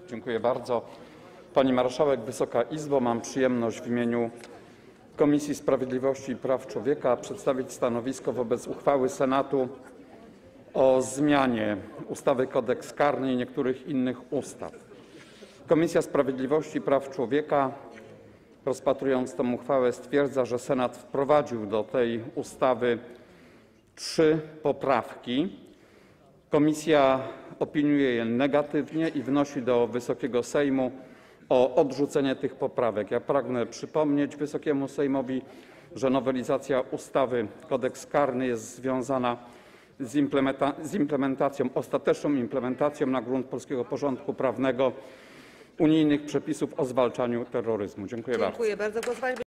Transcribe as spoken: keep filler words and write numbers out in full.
Dziękuję bardzo. Pani Marszałek, Wysoka Izbo, mam przyjemność w imieniu Komisji Sprawiedliwości i Praw Człowieka przedstawić stanowisko wobec uchwały Senatu o zmianie ustawy Kodeks karny i niektórych innych ustaw. Komisja Sprawiedliwości i Praw Człowieka, rozpatrując tę uchwałę, stwierdza, że Senat wprowadził do tej ustawy trzy poprawki. Komisja opiniuje je negatywnie i wnosi do Wysokiego Sejmu o odrzucenie tych poprawek. Ja pragnę przypomnieć Wysokiemu Sejmowi, że nowelizacja ustawy Kodeks karny jest związana z, implementa z implementacją, ostateczną implementacją na grunt polskiego porządku prawnego unijnych przepisów o zwalczaniu terroryzmu. Dziękuję, Dziękuję bardzo. bardzo.